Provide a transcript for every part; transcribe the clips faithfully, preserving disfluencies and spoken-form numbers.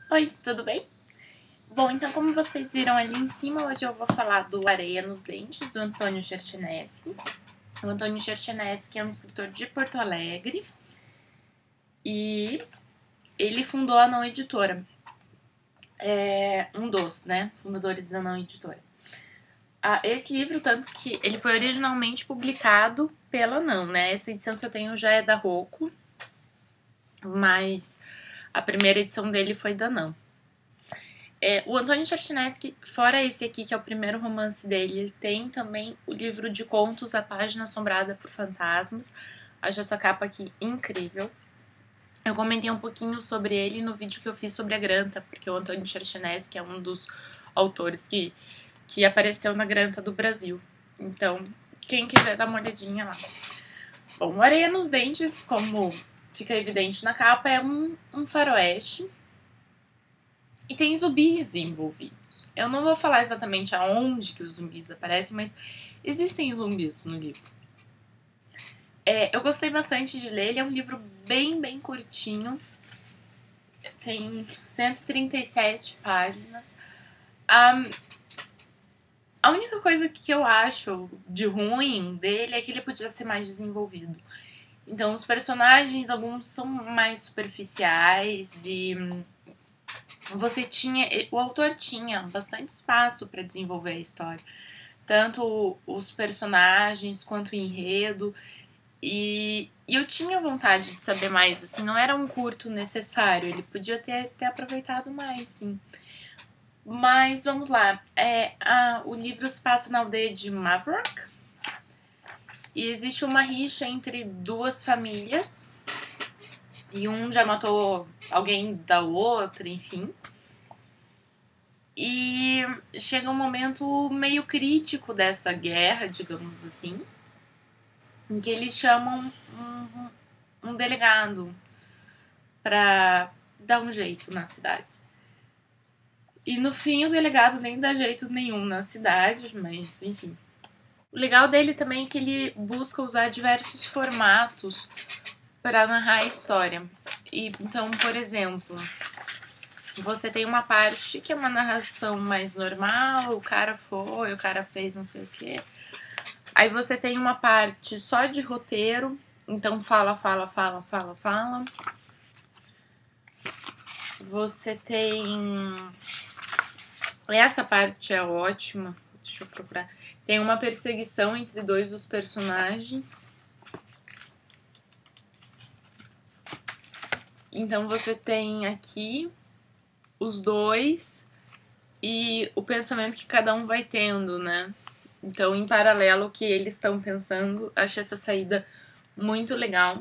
Oi, tudo bem? Bom, então como vocês viram ali em cima, hoje eu vou falar do Areia nos Dentes, do Antônio Cherchenesky. O Antônio Cherchenesky é um escritor de Porto Alegre e ele fundou a Não Editora. É um dos, né, fundadores da Não Editora. Ah, esse livro, tanto que ele foi originalmente publicado pela Não, né? Essa edição que eu tenho já é da Rocco, mas a primeira edição dele foi da Não. É, o Antônio Cherchenesky, fora esse aqui, que é o primeiro romance dele, ele tem também o livro de contos A Página Assombrada por Fantasmas. Acho essa capa aqui incrível. Eu comentei um pouquinho sobre ele no vídeo que eu fiz sobre a Granta, porque o Antônio Cherchenesky é um dos autores que, que apareceu na Granta do Brasil. Então, quem quiser dar uma olhadinha lá. Bom, Areia nos Dentes, como fica evidente na capa, é um, um faroeste. E tem zumbis envolvidos. Eu não vou falar exatamente aonde que os zumbis aparecem, mas existem zumbis no livro. É, eu gostei bastante de ler, ele é um livro bem, bem curtinho. Tem cento e trinta e sete páginas. Um, a única coisa que eu acho de ruim dele é que ele podia ser mais desenvolvido. Então, os personagens, alguns são mais superficiais e você tinha, o autor tinha bastante espaço para desenvolver a história, tanto os personagens quanto o enredo, e, e eu tinha vontade de saber mais, assim, não era um curto necessário, ele podia ter, ter aproveitado mais, sim. Mas vamos lá, é, a, o livro se passa na aldeia de Maverick, e existe uma rixa entre duas famílias, e um já matou alguém da outra, enfim. E chega um momento meio crítico dessa guerra, digamos assim, em que eles chamam um, um delegado pra dar um jeito na cidade. E no fim o delegado nem dá jeito nenhum na cidade, mas enfim. O legal dele também é que ele busca usar diversos formatos para narrar a história. E, então, por exemplo, você tem uma parte que é uma narração mais normal, o cara foi, o cara fez não sei o quê. Aí você tem uma parte só de roteiro, então fala, fala, fala, fala, fala. Você tem... Essa parte é ótima, deixa eu procurar. Tem uma perseguição entre dois dos personagens. Então você tem aqui os dois e o pensamento que cada um vai tendo, né? Então, em paralelo o que eles estão pensando, achei essa saída muito legal.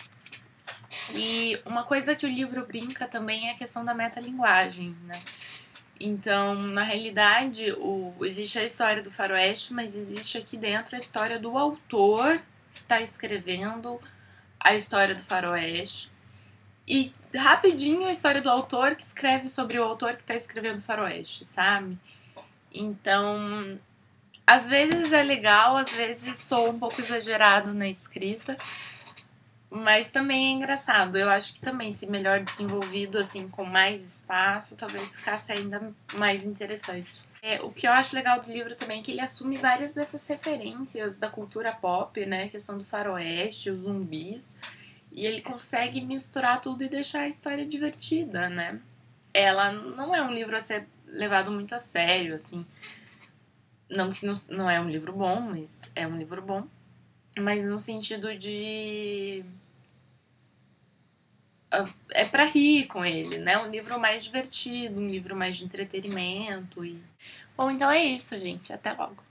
E uma coisa que o livro brinca também é a questão da metalinguagem, né? Então, na realidade, o, existe a história do faroeste, mas existe aqui dentro a história do autor que está escrevendo a história do faroeste. E rapidinho a história do autor que escreve sobre o autor que está escrevendo faroeste, sabe? Então, às vezes é legal, às vezes sou um pouco exagerado na escrita, mas também é engraçado. Eu acho que também, se melhor desenvolvido, assim, com mais espaço, talvez ficasse ainda mais interessante. É, o que eu acho legal do livro também é que ele assume várias dessas referências da cultura pop, né? A questão do faroeste, os zumbis. E ele consegue misturar tudo e deixar a história divertida, né? Ela não é um livro a ser levado muito a sério, assim. Não que não, não é um livro bom, mas é um livro bom. Mas no sentido de... É pra rir com ele, né? Um livro mais divertido, um livro mais de entretenimento. E... Bom, então é isso, gente. Até logo.